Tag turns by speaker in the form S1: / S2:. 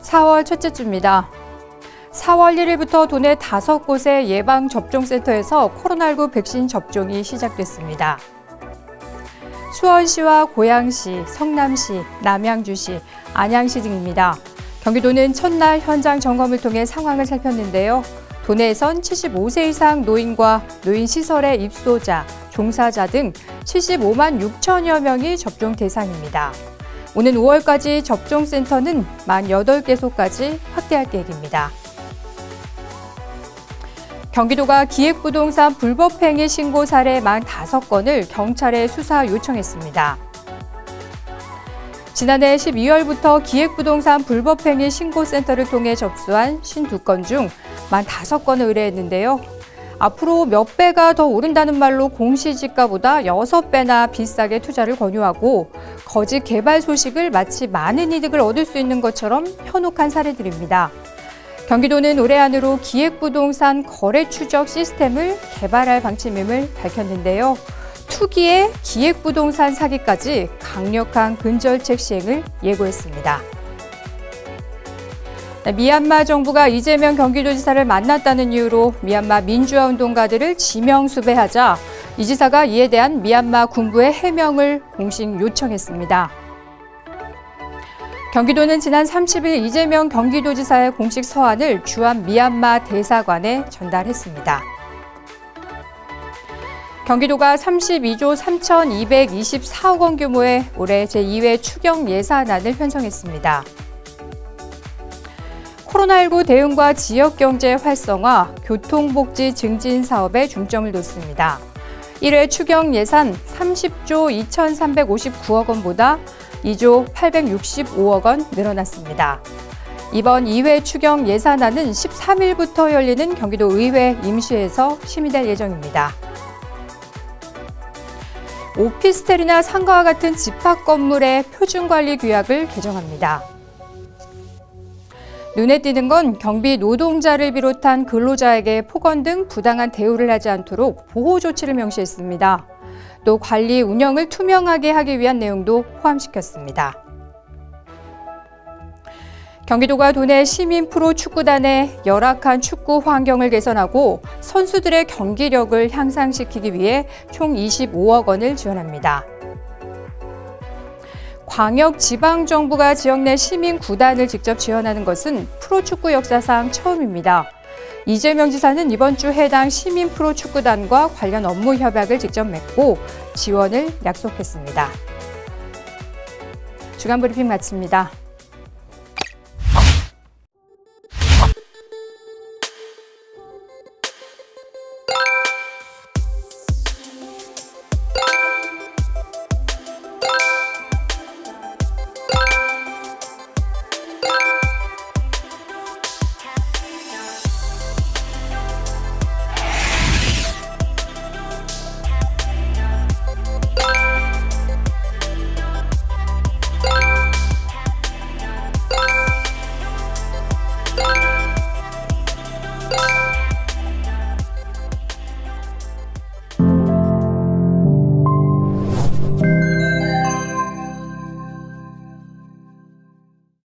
S1: 4월 첫째 주입니다. 4월 1일부터 도내 5곳의 예방접종센터에서 코로나19 백신 접종이 시작됐습니다. 수원시와 고양시, 성남시, 남양주시, 안양시 등입니다. 경기도는 첫날 현장 점검을 통해 상황을 살폈는데요. 도내에선 75세 이상 노인과 노인시설의 입소자, 종사자 등 75만 6천여 명이 접종 대상입니다. 오는 5월까지 접종센터는 48개소까지 확대할 계획입니다. 경기도가 기획부동산 불법행위 신고 사례 45건을 경찰에 수사 요청했습니다. 지난해 12월부터 기획부동산 불법행위 신고센터를 통해 접수한 52건 중 45건을 의뢰했는데요. 앞으로 몇 배가 더 오른다는 말로 공시지가보다 6배나 비싸게 투자를 권유하고 거짓 개발 소식을 마치 많은 이득을 얻을 수 있는 것처럼 현혹한 사례들입니다. 경기도는 올해 안으로 기획부동산 거래 추적 시스템을 개발할 방침임을 밝혔는데요. 투기의 기획부동산 사기까지 강력한 근절책 시행을 예고했습니다. 미얀마 정부가 이재명 경기도지사를 만났다는 이유로 미얀마 민주화 운동가들을 지명 수배하자 이 지사가 이에 대한 미얀마 군부의 해명을 공식 요청했습니다. 경기도는 지난 30일 이재명 경기도지사의 공식 서한을 주한 미얀마 대사관에 전달했습니다. 경기도가 32조 3,224억 원 규모의 올해 제2회 추경 예산안을 편성했습니다. 코로나19 대응과 지역경제 활성화, 교통복지 증진 사업에 중점을 뒀습니다. 1회 추경 예산 30조 2,359억 원보다 2조 865억 원 늘어났습니다. 이번 2회 추경 예산안은 13일부터 열리는 경기도 의회 임시회에서 심의될 예정입니다. 오피스텔이나 상가와 같은 집합 건물의 표준관리 규약을 개정합니다. 눈에 띄는 건 경비 노동자를 비롯한 근로자에게 폭언 등 부당한 대우를 하지 않도록 보호 조치를 명시했습니다. 또 관리 운영을 투명하게 하기 위한 내용도 포함시켰습니다. 경기도가 도내 시민 프로 축구단의 열악한 축구 환경을 개선하고 선수들의 경기력을 향상시키기 위해 총 25억 원을 지원합니다. 광역지방정부가 지역 내 시민 구단을 직접 지원하는 것은 프로축구 역사상 처음입니다. 이재명 지사는 이번 주 해당 시민 프로축구단과 관련 업무 협약을 직접 맺고 지원을 약속했습니다. 주간 브리핑 마칩니다.